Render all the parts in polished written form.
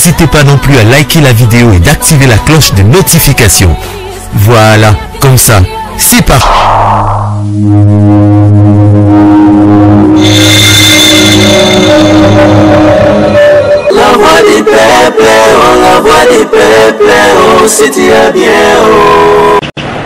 n'hésitez pas non plus à liker la vidéo et d'activer la cloche de notification. Voilà, comme ça, c'est parti. La voix du peuple, oh, la voix du peuple, oh, si tu es bien, oh.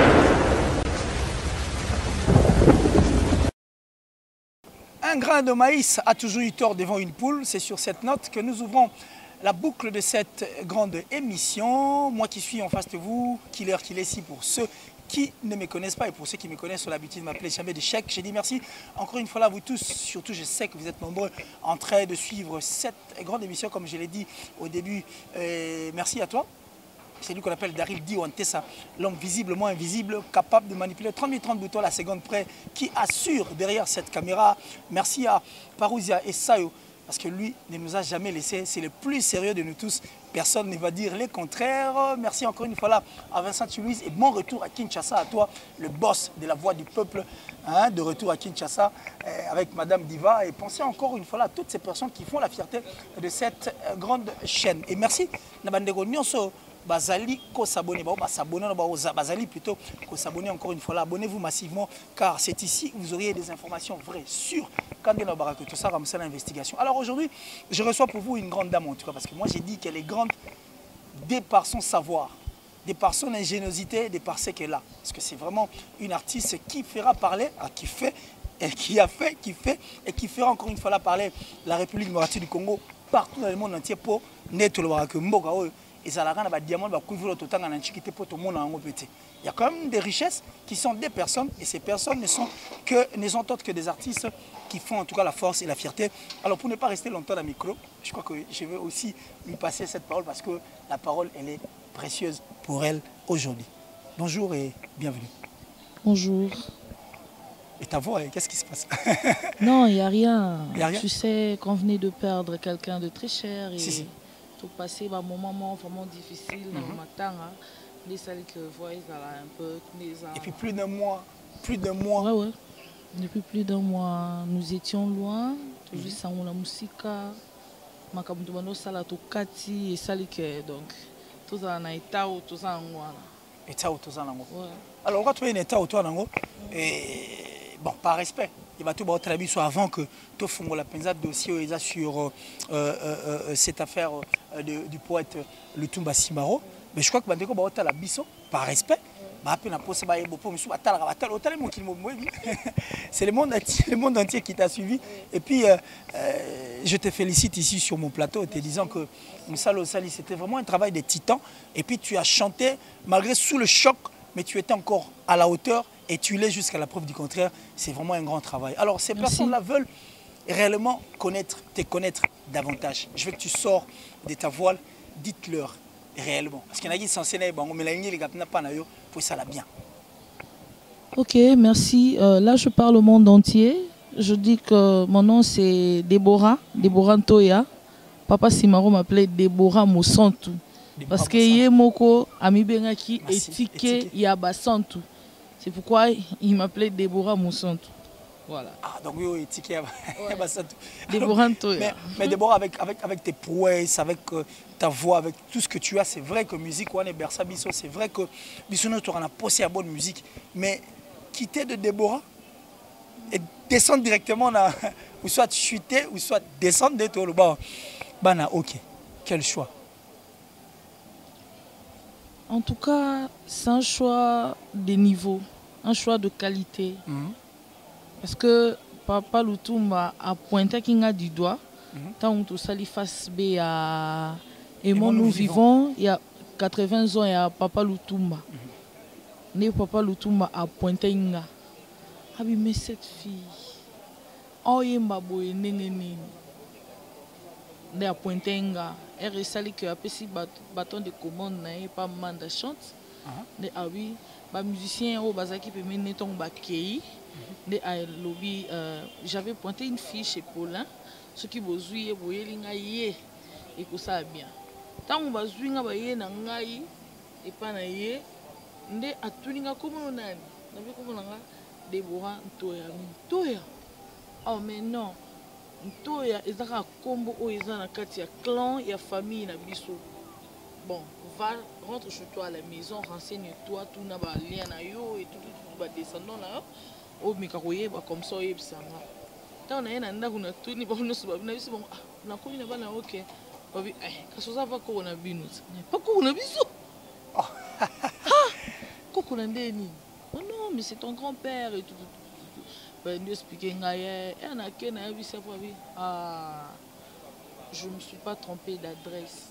Un grain de maïs a toujours eu tort devant une poule. C'est sur cette note que nous ouvrons la boucle de cette grande émission. Moi qui suis en face de vous, Killer ici pour ceux qui ne me connaissent pas et pour ceux qui me connaissent, ont l'habitude de m'appeler jamais de chèque. J'ai dit merci encore une fois là à vous tous. Surtout, je sais que vous êtes nombreux en train de suivre cette grande émission, comme je l'ai dit au début. Merci à toi. C'est lui qu'on appelle Daryl Diwantessa, l'homme visiblement invisible, capable de manipuler 30 030 boutons à la seconde près, qui assure derrière cette caméra. Merci à Parousia et Sayo, parce que lui ne nous a jamais laissé. C'est le plus sérieux de nous tous. Personne ne va dire le contraire. Merci encore une fois là à Vincent Louise et bon retour à Kinshasa, à toi, le boss de la voix du peuple, hein, de retour à Kinshasa avec Madame Diva. Et pensez encore une fois là à toutes ces personnes qui font la fierté de cette grande chaîne. Et merci, Nabandego Nyonso. Bazali ko s'abonner, bazali plutôt ko s'abonner encore une fois là. Abonnez-vous massivement car c'est ici que vous auriez des informations vraies, sûres. Quand on a tout ça, comme ça l'investigation. Alors aujourd'hui, je reçois pour vous une grande dame en tout cas parce que moi j'ai dit qu'elle est grande de par son savoir, de par son ingéniosité, de par ce qu'elle a. Parce que c'est vraiment une artiste qui fera parler, qui fait, et qui a fait, qui fait et qui fera encore une fois là parler la République démocratique du Congo partout dans le monde entier pour nettoyer le Mboka. Il y a quand même des richesses qui sont des personnes et ces personnes ne sont autres que des artistes qui font en tout cas la force et la fierté. Alors pour ne pas rester longtemps dans le micro, je crois que je vais aussi lui passer cette parole parce que la parole elle est précieuse pour elle aujourd'hui. Bonjour et bienvenue. Bonjour. Et ta voix, qu'est-ce qui se passe? Non, il n'y a rien. Y a rien. Tu sais qu'on venait de perdre quelqu'un de très cher et Si. tout passer un moment vraiment difficile dans le matin. Les salles que voient, un peu. Et puis plus d'un mois. Ouais. Depuis plus d'un mois, nous étions loin. Toujours sans la musique. Makabundo sala to kati et salike donc tout ça na état ou tout ça en wana. État ou tout ça nango. Alors quand tu es en état ou toi nango bon par respect. Il va tout battre la biso avant que tu fasses la pensa dossier sur cette affaire du poète Lutumba Simaro. Mais je crois que Bandeko va battre la biso par respect. C'est le monde entier qui t'a suivi. Et puis, je te félicite ici sur mon plateau en te disant que Moussalo Sali, c'était vraiment un travail de titan. Et puis, tu as chanté, malgré sous le choc, mais tu étais encore à la hauteur et tu l'es jusqu'à la preuve du contraire. C'est vraiment un grand travail. Alors, ces personnes-là veulent réellement te connaître davantage. Je veux que tu sors de ta voile, dites-leur réellement. Parce qu'il y en a qui sont censés pour ça bien. Ok, merci. Là, je parle au monde entier. Je dis que mon nom, c'est Déborah Ntoya. Papa Simaro m'appelait Déborah Moussantou. Parce que Yemoko, Ami Bengaki, étiqué Yabasantou. C'est pourquoi il m'appelait Déborah Moussantou. Voilà. Ah, donc oui, étiqué Yabasantou. Déborah Ntoya. Mais Déborah, avec tes prouesses, avec ta voix, avec tout ce que tu as, c'est vrai que musique, on est Bersa Bisso, c'est vrai que Bissono, tu en as posé à bonne musique. Mais quitter de Déborah et descendre directement, ou soit chuter, ou soit descendre de toi, le bas, ok. Quel choix? En tout cas, c'est un choix de niveau, un choix de qualité. Parce que Papa Lutumba a pointé Kinga du doigt. Tant que ça lui fasse B à Et moi, nous vivons, il y a 80 ans, il y a Papa Lutumba. Papa Lutumba a pointé Inga. Ah mais cette fille, oh yemba boye nene. Ne a pointé Inga. Elle est salée que a pesi bâton de commande n'a pas manda chante. Ne ah oui, ba musicien au bazaki peut mener ton bakei. Ne a lobby, j'avais pointé une fille chez Paulin. Ce qui vous oubliez, vous voyez l'inga yé et que ça bien. Tant on va zwinga ba yé na ngai et pas na yé. Nde atuninga comme on a. N'avez comme on a Déborah Ntoya. Oh mais non. to ya ezaka kombo o eza na kati ya clan ya famille na biso. Bon, va rentre chez toi à la maison, renseigne-toi tout na ba lien na yo et tout ba descendant na yo. O mikaroye ba comme ça et bisanga. Tant na yena ndako na tout ni ba no so ba na biso bon na ko ni ba na OK. Ba bi kasoza va ko na binu. Pas ko na biso. Koko na ndeni. Oh non, mais c'est ton grand-père et tout. Ben, nous expliquer je ne me suis pas trompé d'adresse.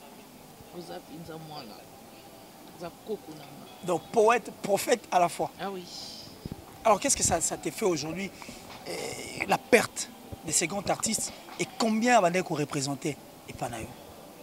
Donc poète, prophète à la fois. Ah oui. Alors qu'est-ce que ça t'a fait aujourd'hui, la perte de ces grands artistes et combien Bandeko qu'on représentait et pas naïo?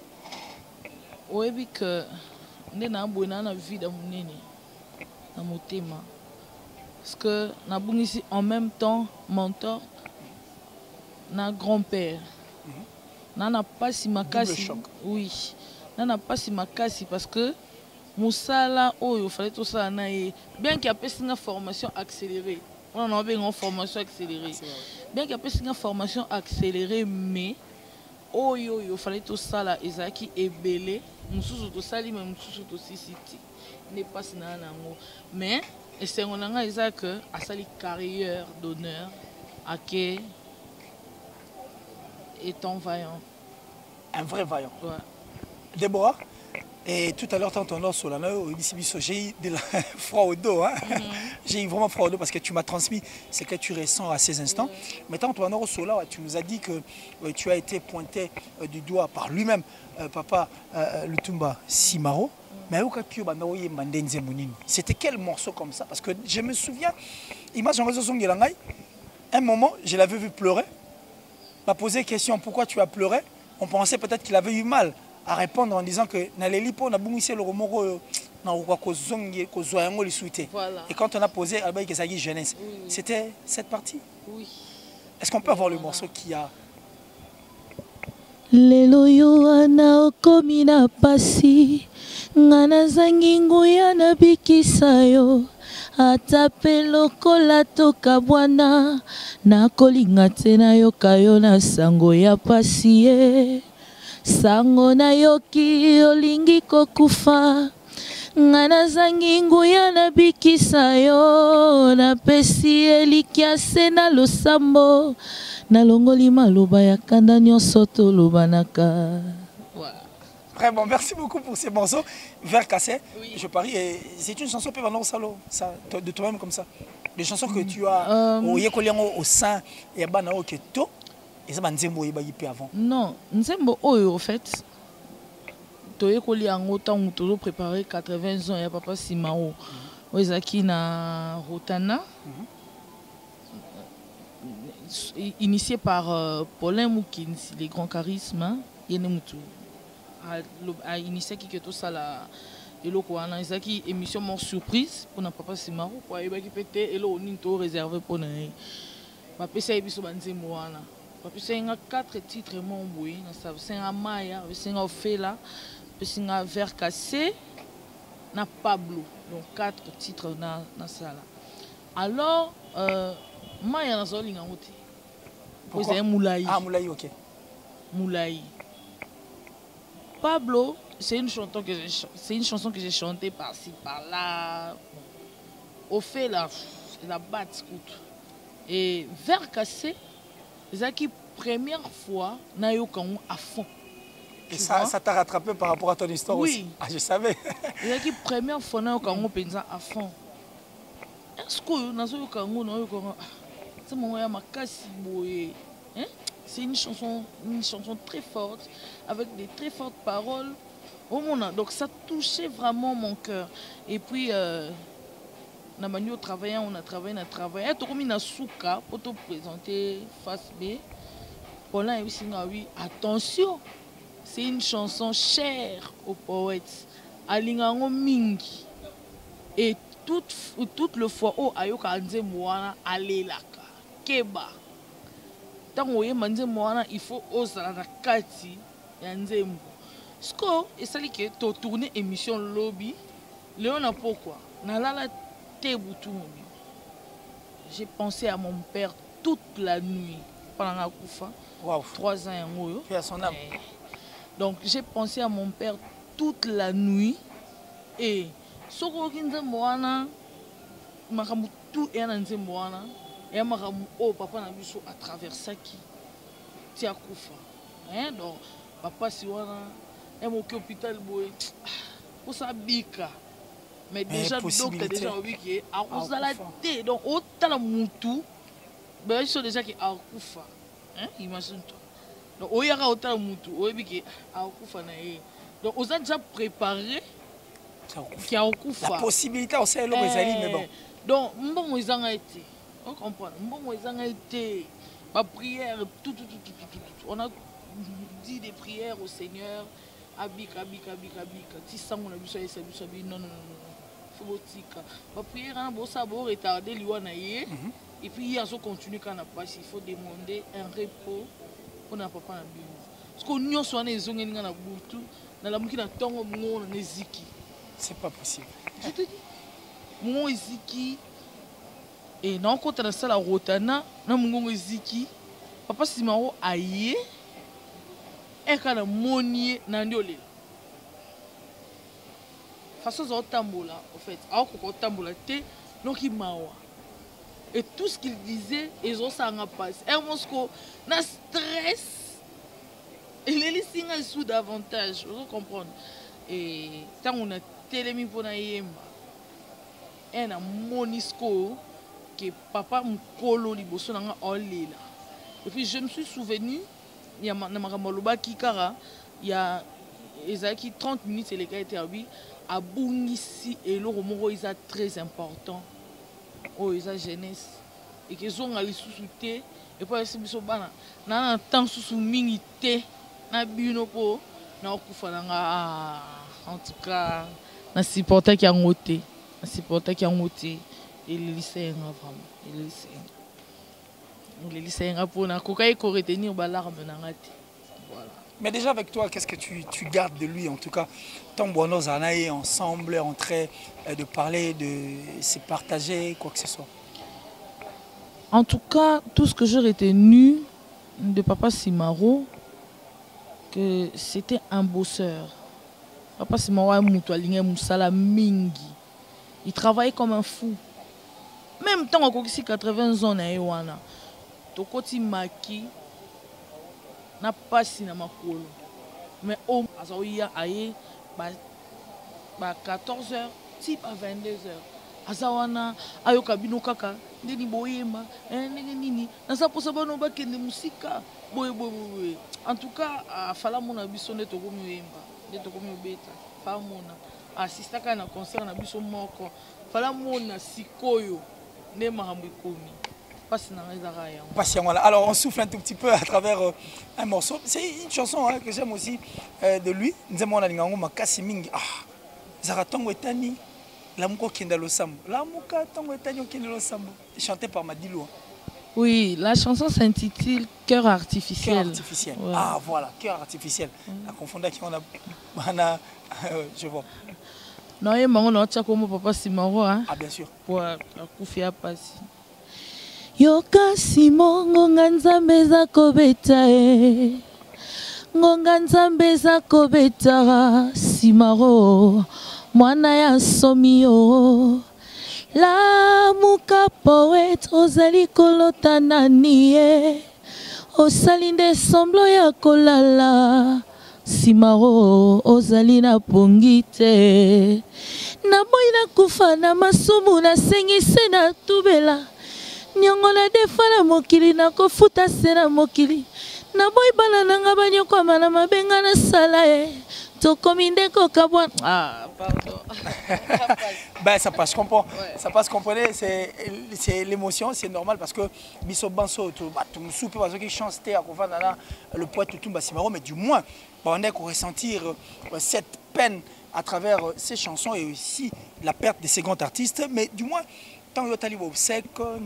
Oui, que nous avons une vie dans mon thème. Parce que nous ici en même temps mentor, na grand-père. N'a pas si makasi. Oui. N'a pas si makasi parce que Moussala, oh, il fallait tout ça. Bien qu'il y ait une formation accélérée. On a une formation accélérée. Bien qu'il y ait une formation accélérée, mais oh, il fallait tout ça là. Ezaki est belé. Moussou tout ça, mais Moussou tout si n'est pas si mais et c'est on a Isaac à sa carrière d'honneur à qui étant vaillant. Un vrai vaillant. Ouais. Déborah, et tout à l'heure, tu entends sur la j'ai eu de la froid au dos. Hein? J'ai eu vraiment froid au dos parce que tu m'as transmis ce que tu ressens à ces instants. Maintenant, toi, tu nous as dit que tu as été pointé du doigt par lui-même, Papa Lutumba Simaro. Mais c'était quel morceau comme ça? Parce que je me souviens, image en réseau son un moment, je l'avais vu pleurer. Il m'a posé question, pourquoi tu as pleuré? On pensait peut-être qu'il avait eu mal à répondre en disant que voilà. Et quand on a posé jeunesse, c'était cette partie? Oui. Est-ce qu'on peut avoir le morceau qui a... Lelo yo ana okomi na pasi ngana zangi nguya na bikisa yo ata pe lokola toka bwana nakolinga te nayoka yo na sango ya pasi ye sango nayoki olingi kokufa ngana zangi nguya na bikisa yo napesi elikiase na losambo Nalongoli maloba ya kanda nyonso tolobanaka. Très bon, merci beaucoup pour ces morceaux. Vers Cassé, je parie, c'est une chanson de toi-même comme ça. Des chansons que tu as au sein et à Banao Keto, et ça Nzembo et Bayipi avant. Non, Nzembo en fait, tu as autant où préparé 80 ans et Papa Simao. Oezaki na Rotana. Initié par Paulin Moukins, les grands charismes, a initié tout ça là. Et là, on a une émission mort surprise pour ne pas se marrer. Pour aller péter et là on est réservé pour nous. Papa c'est biso banze moana. Papa c'est un 4 titres mon boy. C'est un Maya, c'est un Ophéla, c'est un Vers cassé, na Pablo. Donc 4 titres dans ça là. Alors Maya na zoli ngamuti. Pourquoi? Moulaï. Ah, Moulaï, ok. Moulaï. Pablo, c'est une chanson que j'ai chantée par-ci, par-là. Au fait, la batte. Et Vers cassé, c'est la première fois que à fond. Et ça t'a rattrapé par rapport à ton histoire aussi? Oui. Ah, je savais. C'est la première fois que à fond. Est-ce que c'est une chanson très forte, avec des très fortes paroles. Donc ça touchait vraiment mon cœur. Et puis, on a travaillé. Tout comme il a souka pour te présenter face B. Paulin oui, attention, c'est une chanson chère aux poètes. Alingango mingi. Et toute le fois où ayoka anze moana alelaka keba tango ye manze moana il faut osala na kati ya nzembo sko esali ke to tourner émission lobby léona pourquoi nalala te butu j'ai pensé à mon père toute la nuit papa n'a pas Wow. 3 ans et un. Puis à son âme. Donc j'ai pensé à mon père toute la nuit. Et ce que moi, tout est en moi. Et oh papa n'a vu à travers ça qui tient Koufa. Donc papa si on a un hôpital boy pour ça bika. Mais déjà donc déjà oui qui a cause de la tête. Donc autant la moutou ben ils sont déjà qui a Koufa. Imagine toi. Donc il y a autant la moutou oui qui a Koufa na e. Donc on a déjà préparé qui a Koufa. La possibilité on sait l'homme mais bon. Donc bon ils ont été. On comprend. Bon ils ont été ma prière tout. On a dit des prières au Seigneur. Abika. Si ça on a vu ça non. Ma prière a beau retarder et puis il y a ce continue quand on a pas il faut demander un repos pour n'a pas na bio. Parce que nous sommes les zones na butu na la mukina tongo ngo na ziki. C'est pas possible. Je te dis. Mon ziki et non quand on a ça la rotana na mungo ziki papa Simaro aye et quand on monier na ndiolela. Façon de tambola, en fait, alors qu'on tambola té, donc il m'a et tout ce qu'il disait, ils ont ça en passe. Et Moscou, na stress, il est laissé sous davantage, vous comprenez. Et quand on a télémis pour na yemba, et na monisco que papa mkolo liboso na nga olela. Et puis je me suis souvenu, il y a na makamoloba kikara, il y a ezaki 30 minutes et les gars étaient à lui. À Bungisi et le romoro est très important. Oh, ils ont jeunesse. Et qu'ils ont allé sous-souter. Et puis, ils sont bana. N'a temps sous-minité. N'a bino po. N'a okufana. En tout cas, n'a supporté qui a ngoté. N'a supporté qui a ngoté. Et le lycée vraiment. Et le lycée. Le lycée pour n'a kokai ko retenir balarme n'a ngati. Voilà. Mais déjà avec toi, qu'est-ce que tu gardes de lui en tout cas? Tant bonheur anaï ensemble, en train de parler, de se partager, quoi que ce soit. En tout cas, tout ce que j'ai retenu de papa Simaro, que c'était un bosseur. Papa Simaro a moutoaligné moussala mingi. Il travaillait comme un fou. Même tant qu'on a 80 ans na ewana. Tokoti maki na pas si na makolo. Mais au azaouya aye ba 14h type à 22h. Azawana ayoka bino kaka ndeni boyema ndenge nini na sa posa bano ba kende musika boye. En tout cas fala mona biso ne to komi yemba ne to komi beta fa mona assista kana concert na biso moko fala mona sikoyo ne mahambo komi. Alors on souffle un tout petit peu à travers un morceau. C'est une chanson que j'aime aussi de lui. Chanté par Madilo. Oui, la chanson s'intitule Cœur artificiel. Cœur artificiel. Ouais. Ah voilà, cœur artificiel. La confondeur qui on a je vois. Non, il y a papa Simaro. Ah bien sûr. Pour Koufia Passi. Yoka Simon ngonga nzambe za kobeta e ngonga nzambe za kobeta Simaro mwana ya somi yo la muka poète ozali kolota nani e osali nde semblo ya kolala Simaro ozali na pongi te na boyi na kufa na masumu na sengise na tubela nyongola defala mokili na kofuta sera mokili na boy bana nanga banyoko mana mabenga na sala e tokomi ndeko kabwa pardon. Ben ça passe, je comprends. Ouais. Ça passe, comprenez, c'est l'émotion, c'est normal parce que biso banso tout soupe parce que chante à Kovana le poète Tutumba Simaro, mais du moins on est qu'on ressentir cette peine à travers ces chansons et aussi la perte de ces grands artistes, mais du moins tant que tu as obsèque,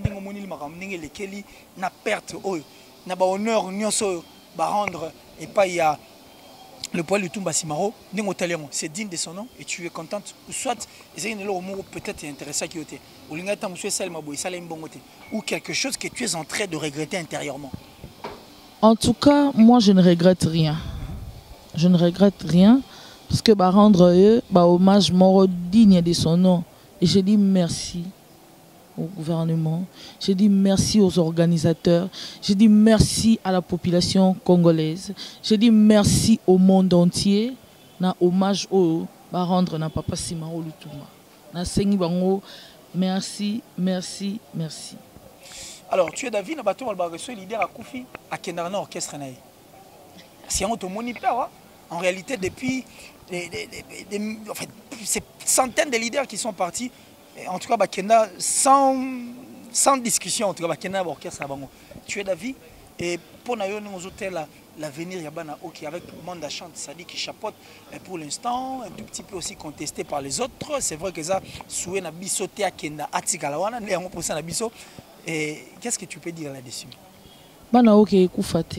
na perte, na ba honneur, nyonso ba rendre et pas il y a le poil Lutumba Simaro, c'est digne de son nom et tu es contente. Soit peut-être intéressant qui était ou quelque chose que tu es en train de regretter intérieurement. En tout cas, moi, je ne regrette rien. Je ne regrette rien parce que rendre eux hommage mort digne de son nom. Et je dis merci au gouvernement, je dis merci aux organisateurs, je dis merci à la population congolaise, je dis merci au monde entier. Na hommage au rendre na Papa Simaro Lutumba. Na sengi bango, merci, merci, merci. Alors, tu es David, na bateau malba reçu leader à Koufi à Kendarna orchestre naï. Si on te monipère, en réalité depuis en fait, ces centaines de leaders qui sont partis, en tout cas Bakenda sans discussion, en tout cas Bakenda orchestre bango. Tu es David et pour na yo nous hôtels l'avenir Yabana OK avec Manda Chante Sadi qui chapeaute pour l'instant un tout petit peu aussi contesté par les autres. C'est vrai que ça souhait na biso te akenda atikalawana ne yango pour ça na biso. Et qu'est-ce que tu peux dire là-dessus? Bana OK ekufate.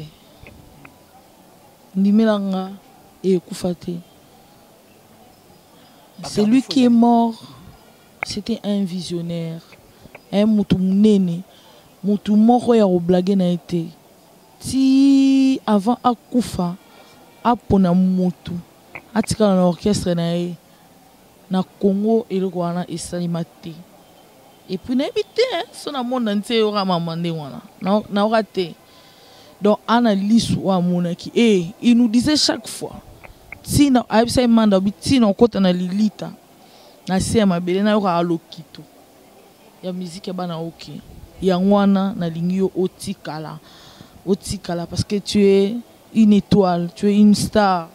Ndimelanga ekufate. Celui qui est mort, c'était un visionnaire, un moutoumnene, moutoumoro ya blague na été. Si avant akufa, apona moutou, atika na orchestre na Congo et le Rwanda et salimate. Et puis n'habite son monde entier aura mamandé wana. Na raté. Donc analyse wa monaki et il nous disait chaque fois si na aibisa manda biti na kota na lilita na sia mabele na yo alokito ya musique ya bana OK ya ngwana na lingio otikala parce que tu es une étoile, tu es une star.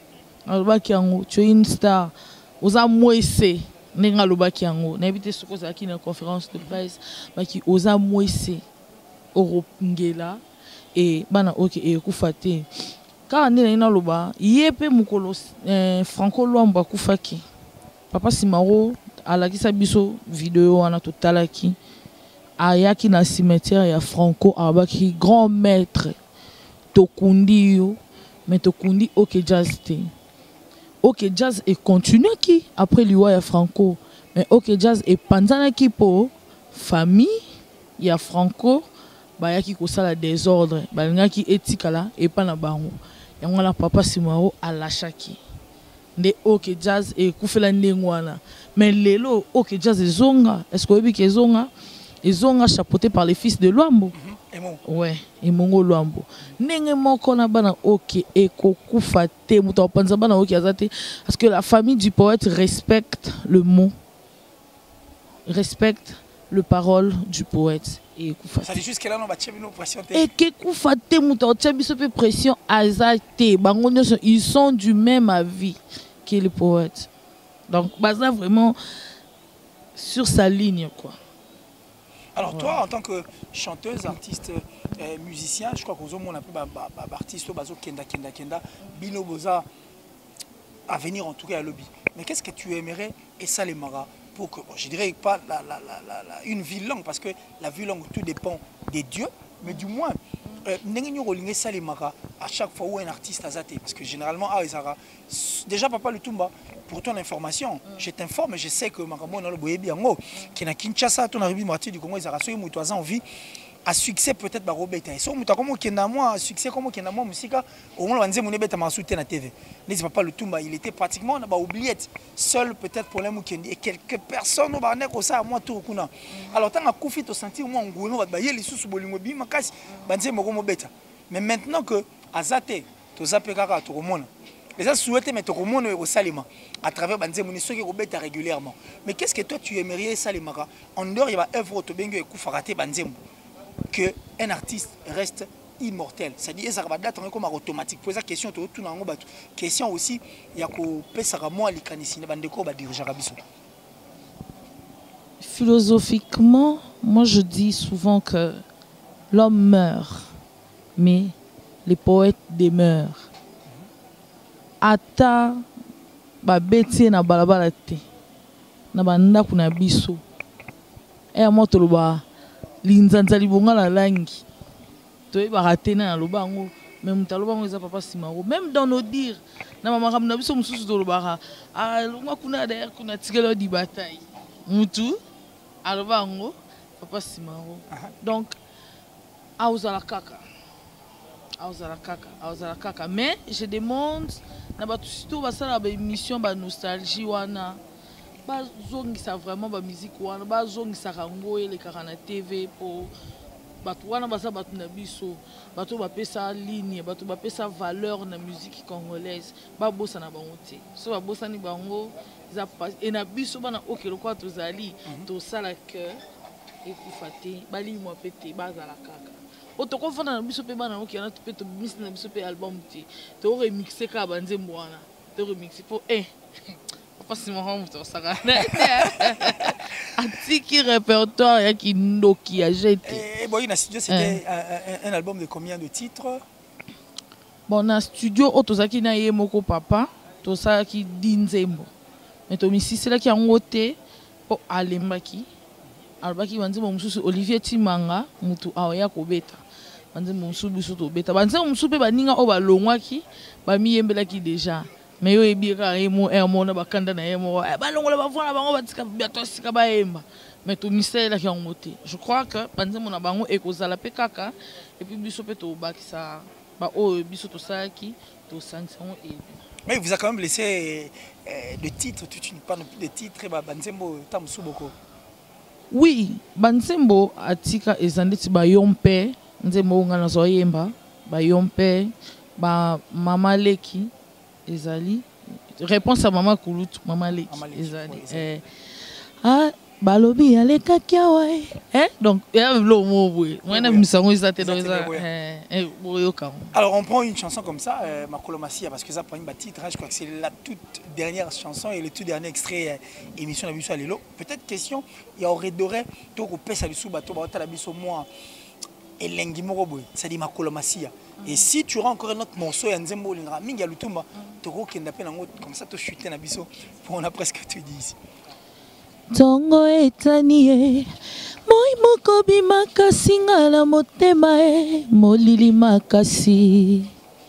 Tu es une star. Oza moise nenga lobaki yango. Na ebité soko za ki na conférence de presse baki oza moise oropngela et bana OK e kufate. Ka nina ina loba yepe mukolo Franco Luambo kufaki. Papa Simaro alakisa biso vidéo wana totalaki. Ayaki na cimetière ya Franco abaki grand maître tokundi yo mais tokundi OK Jazz te. OK Jazz et continue qui après liwa ya Franco mais OK Jazz et panzana ki po famille ya Franco bayaki kosala désordre balingaki etikala et pa na bango yango na Papa Simaro alachaki nde OK Jazz et kufela ndengwana mais lelo OK Jazz ezonga est-ce que obi ke ezonga Ezonga chapeauté par les fils de Luambo. Ouais, et Mongo Luambo. Nenge moko na bana OK eko kufa te muto panza bana OK azate parce que la famille du poète respecte le mot, respecte le parole du poète et kufa. Ça dit juste que là on va tchebi nos pression te. Et que kufa te muto tchebi so pe pression azate bango ils sont du même avis que le poète. Donc baza vraiment sur sa ligne quoi. Alors toi, en tant que chanteuse, artiste, musicien, je crois qu'on a un peu d'artiste, Kenda, Bino Boza, à venir en tout cas à lobby. Mais qu'est-ce que tu aimerais, et ça les maras, pour que, bon, je dirais pas une vie longue, parce que la vie longue, tout dépend des dieux, mais du moins, à chaque fois où un artiste a zaté, parce que généralement, déjà Papa Lutumba, pour ton information, je t'informe, je sais que Makambo dans le Boyebiango, qui est à Kinshasa, ton arrivée moitié du Congo, ils ont envie à succès peut-être par Robeta. Et si on a moi succès comme on a moi musique, au moins on dit mon ébête m'a soutenu à la TV. N'est-ce pas Lutumba, il était pratiquement on a oublié seul peut-être pour les Mukendi et quelques personnes au barnek au ça à moi tout kuna. Alors tant à Koufi te sentir moi en gouvernement va bailler les sous bolingo bi makasi banze mo beta. Mais maintenant que Azate to zape kaka to komona. Les gens souhaitent mettre au monde au Salima à travers Banze Moniso qui robette régulièrement. Mais qu'est-ce que toi tu aimerais Salimara en dehors il va œuvre au Bengue et Koufarate Banzembo que un artiste reste immortel. C'est-à-dire ça va date comme automatique. Poser la question tout dans le bateau. Question aussi il y a que pesara moi les canisines bandeko ba diriger Rabiso. Philosophiquement, moi je dis souvent que l'homme meurt mais les poètes demeurent. Ata ba beti na balabala te na banda kuna biso e moto loba linzanza libonga la langi to e barate na loba ngo même taloba ngo za Papa Simaro même dans nos dires na mama kamna biso mususu to loba longa kuna derrière kuna tikelo di bataille mutu aloba ngo Papa Simaro donc auzala kaka Aozala kaka. Mais je demande, surtout basala ba émission ba nostalgie wana, ba zongisa vraiment ba musique wana, ba zongisa rango et les na TV pour batu wana basa batu na biso, batu ba pesa ligne, batu ba pesa valeur na musique congolaise, ba bossa na bango te. So ba bossa ni bango, et na biso bana okelo kwa tozali, to sala cœur et kufate, bali mo pété, bazala kaka. Otoko fana na biso pe bana oki na to bis na biso pe album ti to remixer ka banzembo wana to remixer pour pas si mo to saka atiki répertoire ya ki ndoki a jeté. Et bon, na studio c'était un album de combien de titres? Bon, na studio otozaki na ye moko papa to sa ki dinzembo mais to misisela ki angote po alembaki albaki banzembo mususu Olivier Timanga mutu awaya kobeta banzembo mususu biso to beta banzembo mususu pe baninga o balongwaki bamiyembelaki déjà mais yo ebika emo na bakanda na emo balongola bavona bango batika biato sika baemba mais to misela ki angote. Je crois que banzembo na bango ekozala pe kaka et puis biso pe to bakisa ba o biso to saki to sanction et mais vous a quand même laissé de titres, toute une panne de titres et banzembo tamsu boko. Oui, banzembo atika ezandeti ba yompe nzembo ngana zo yemba ba yompe ba mama leki ezali réponse à maman Kulutu mama leki ezali balobi aleka kiawa donc lo mo boy mwana misango izate donc alors on prend une chanson comme ça Makolo Masia parce que ça prend une titre je crois que c'est la toute dernière chanson et le tout dernier extrait émission la biso lelo peut-être question il y aurait doré to ko pesa biso bato ba ta la biso moi elengi moko boy ça dit Makolo Masia et si tu rends encore un autre morceau ya nzembo linga mingi ya lutumba to ko kenda pe nango comme ça to chuter na biso on a presque tout dit ici. Tongo etanie moi moko bimakasi ngala motema molili makasi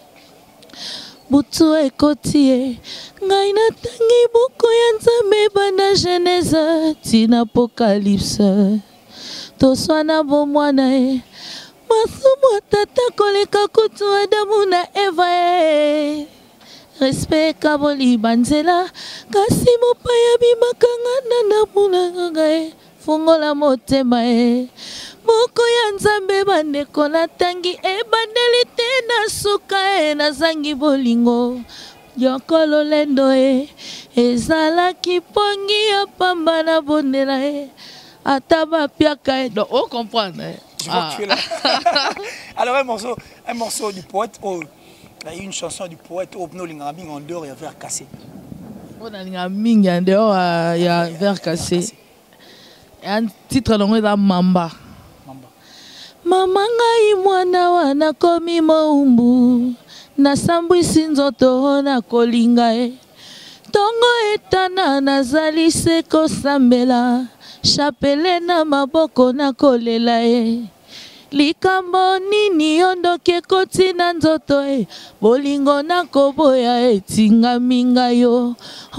butu ekoti ngai natangi buku ya Nzambe bana Genèse tina Apocalypse toswana bomwana masumu tata koleka kutu Adamu na Eva respect kaboli banzela kasi mopaya bimakangana na muna fungola motema moko ya Nzambe bandeko natangi ebandeli te na suka nazangi bolingo yokolo lendo ezalaki pongi ya pamba na bondela ata bapiaka donc on comprend je vois que tu es là. Alors un morceau du poète il y a une chanson du poète Obno Lingabing en dehors, il y a verre cassé. On a Lingabing en dehors, il y a verre cassé. Un titre nommé Mamba. Mama ngai mwana wana komi moumbu nasambwisi nzoto na kolinga tongo etana nazali se kosambela chapele na maboko na kolela likambo nini ondoki ekoti na nzoto bolingo na koboya etingami ngai yo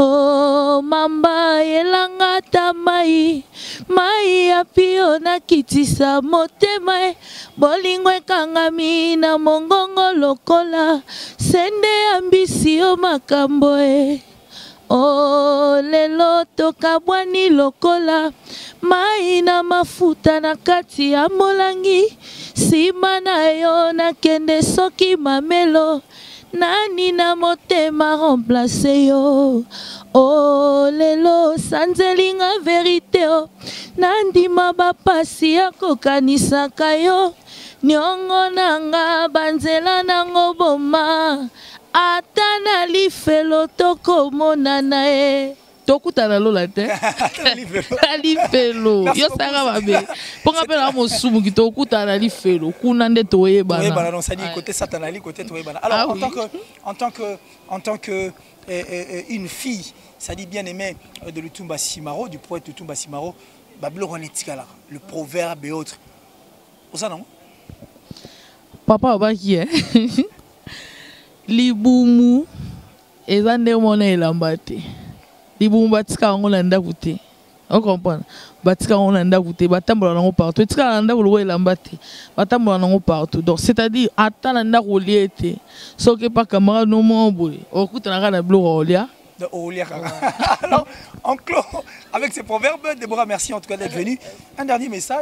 mamba elanga ta mai ya pio nakitisa motema bolingo ekangami na mongongo lokola sende ya mbisi yo makambo lelo tokabwani lokola mai na mafuta na kati ya molangi sima na yo nakende soki mamelo nani na motema remplace yo lelo sanzelinga verite nandima bapasi ya kokanisaka yo niongo nanga banzela nango boma ata na lifelo tokomonana tokutana lola te lifelo yo sanga babe ponga pe na mosumu ki tokutana lifelo kuna nde toyebana non ça dit côté satanali côté toyebana alors en tant que une fille ça dit bien aimée de Lutumba Simaro du poète Lutumba Simaro babilo konetikala le proverbe et autres ça non papa obaki libumu eza nde mona elamba te libumu batika yango na ndako te On comprend. Batika on a ndakouté, batambola nango partout. Tika ndakoulo elambate. Batambola nango partout. Donc c'est-à-dire attends ndakouli été. Soké pas camarade no mo boy. Okuta na kana blo olia. De Olia. Alors, on clôt avec ces proverbes. Déborah, merci en tout cas d'être venu. Un dernier message.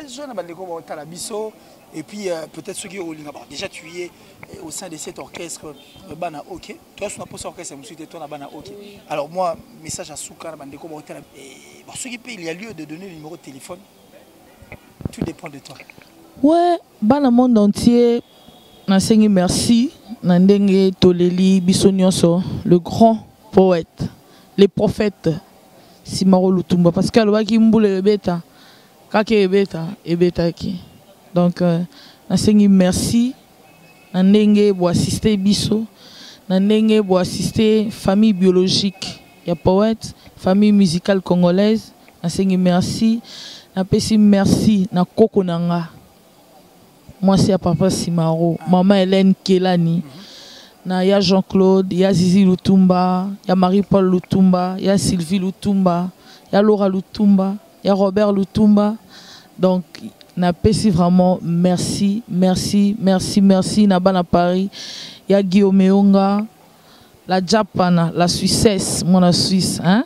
Et puis peut-être ceux qui ont déjà tu y es au sein de cet orchestre Bana OK. Toi, tu n'as pas orchestre, je suis toi Bana OK. Alors moi, message à Souka, ceux qui payent, il y a lieu de donner le numéro de téléphone. Tout dépend de toi. Ouais, Bana monde entier. Nasengi merci. Nandenge Toleli Bissonioso, le grand poète, les prophètes. Simaro Lutumba. Parce que le qui mboule beta. Kake beta et beta qui. Donc, nasengi merci. Nandenge pour assister Bisso. Nandenge pour assister famille biologique. Il y a poète, famille musicale congolaise. Nasengi merci. Napesi merci na koko nanga. Moi c'est à papa Simaro, maman Hélène Kelani. Na ya Jean-Claude, ya Zizi Lutumba, ya Marie-Paul Lutumba, ya Sylvie Lutumba, ya Laura Lutumba, ya Robert Lutumba. Donc na pesi vraiment merci, merci, merci, merci na bana Paris. Ya Guillaume Meonga, la Japana, la Suissesse, mon la Suisse, hein?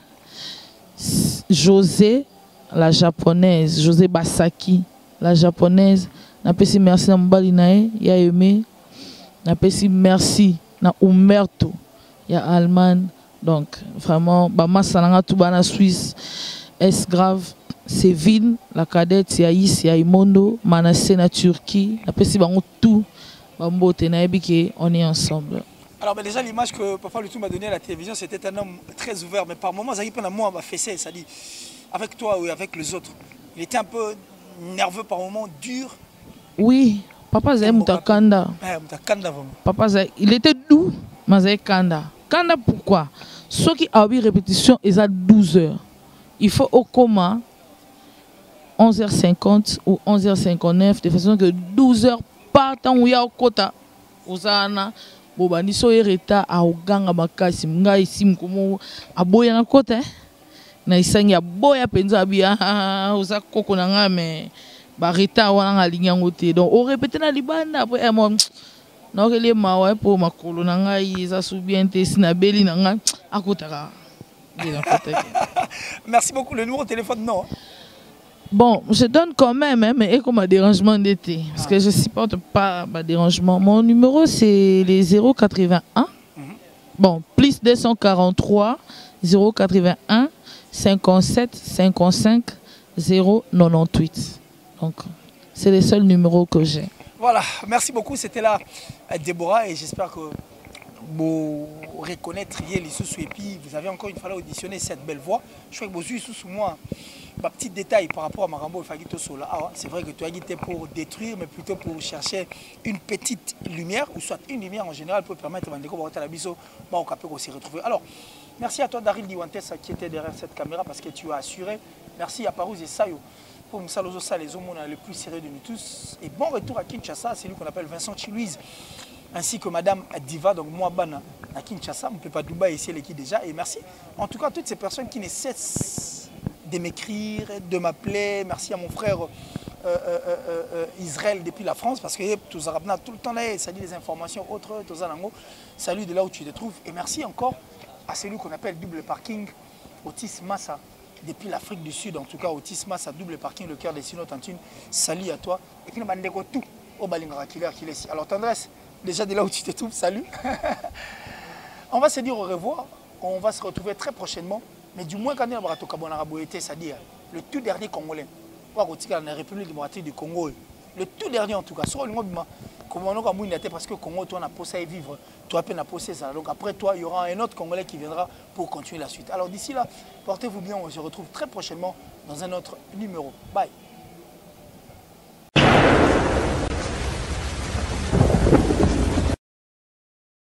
José, la japonaise, José Basaki, la japonaise. Na pesi merci na mbali nae, ya aimé. Na pesi merci na Umberto, ya Allemagne. Donc vraiment, bama salanga tout bana Suisse, est grave. Séville, la cadette, Yaïs, Yaïmondo, Manassé, na Turquie. Na pesi bango tout, bambo tenaebike, on est ensemble. Alors ben déjà l'image que Papa Lutumba m'a donnée à la télévision, c'était un homme très ouvert, mais par moments, ça y m'a fessé, ça dit, avec toi ou avec les autres. Il était un peu nerveux par moments, dur. Oui, papa Zé Moutakanda. Papa Zé, il était doux, mais Kanda. Kanda pourquoi? Ceux qui ont eu répétition, ils ont 12 heures. Il faut au coma 11h50 ou 11h59, de façon que 12 heures par temps où il y a au quota. Osana, Bobani Soereta, à Oganga Makasi, Mga ici, Mkomo, à Boya na côté. Na isangi à Boya Penzabi, Osa Kokonanga, mais. Barita wana ligne ngote donc on répète na libanda après moi na okele mawa pour makolo na ngai za subiente sina beli na ngai akutaka. Merci beaucoup. Le numéro de téléphone non. Bon, je donne quand même hein, mais comme un dérangement d'été parce que je supporte pas ma dérangement. Mon numéro c'est les 081 bon plus 243 081 57 55 098. Donc, c'est le seul numéro que j'ai. Voilà, merci beaucoup. C'était là Déborah et j'espère que vous reconnaîtriez les sous et puis vous avez encore une fois auditionné cette belle voix. Je crois que vous avez sous moi un petit détail par rapport à Marambo et Fagito Sola. C'est vrai que tu as été pour détruire, mais plutôt pour chercher une petite lumière, ou soit une lumière en général pour permettre à Mandeko de Biso de s'y retrouver. Alors, merci à toi Daryl Diwantes qui était derrière cette caméra parce que tu as assuré. Merci à Parouz et Sayo. Pour Msalozo ça les hommes le plus sérieux de nous tous. Et bon retour à Kinshasa, c'est lui qu'on appelle Vincent Chilouise, ainsi que Madame Diva, donc moi Bana à Kinshasa, on ne peut pas Dubaï ici les qui déjà. Et merci en tout cas à toutes ces personnes qui ne cessent de m'écrire, de m'appeler. Merci à mon frère Israël depuis la France, parce que tout le temps là, ça dit des informations autres, salut de là où tu te trouves. Et merci encore à celui qu'on appelle Double Parking, Otis Massa. Depuis l'Afrique du Sud, en tout cas, Otis Massa, Double Parking, le cœur des Sinotantines. Salut à toi. Et puis, on tout au Balingara Killer qui est ici. Alors, tendresse, déjà de là où tu te trouves, salut. On va se dire au revoir. On va se retrouver très prochainement. Mais du moins, quand on va c'est-à-dire le tout dernier Congolais. Dans la République démocratique du Congo. Le tout dernier, en tout cas. Parce que le Congo, toi, on a posé à vivre. Toi, on a posé ça. Donc après toi, il y aura un autre Congolais qui viendra pour continuer la suite. Alors d'ici là, portez-vous bien. On se retrouve très prochainement dans un autre numéro. Bye.